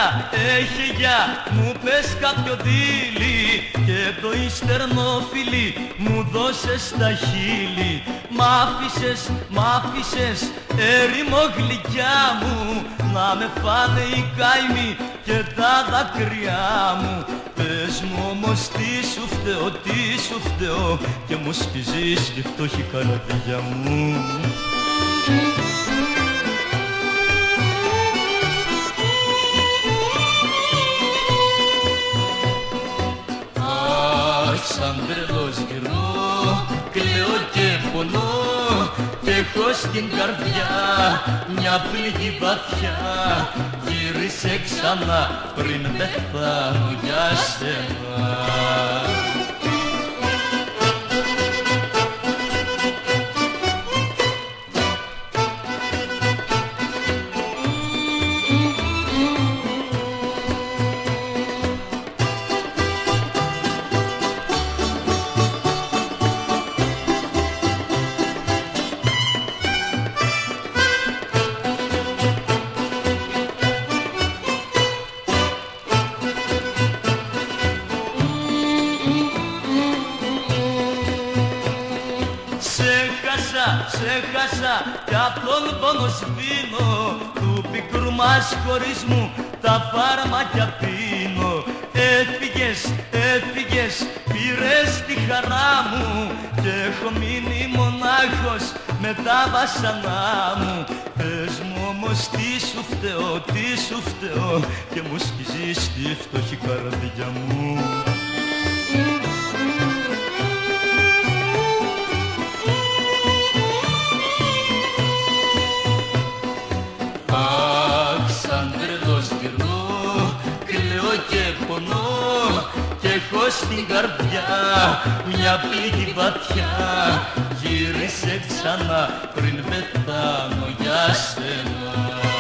έχει για, μου πες κάποιο δίλη και το υστερνό φιλί μου δώσες τα χείλη. Μ' άφησες έρημο γλυκιά μου να με φάνε οι καημοί και τα δάκρυά μου. Πες μου όμως τι σου φταίω, τι σου φταίω και μου σκιζείς τη φτωχή καρδιά μου. Σαν τρελός γυρνώ, κλαίω και πονώ και έχω στην καρδιά μια πληγή βαθιά. Γύρισε ξανά πριν πεθάνω για σένα. Σε χάσα κι απ' τον πόνο σβήνω του πικρού μας χωρισμού τα φάρμακια πίνω. Έφυγες, πήρες τη χαρά μου και έχω μείνει μονάχος με τα βασανά μου. Πες μου όμως τι σου φταίω, τι σου φταίω και μου σκιζείς τη φτωχή καρδιά μου. Και έχω στην καρδιά μια πληγή βαθιά. Γύρισε ξανά πριν πεθάνω για σένα.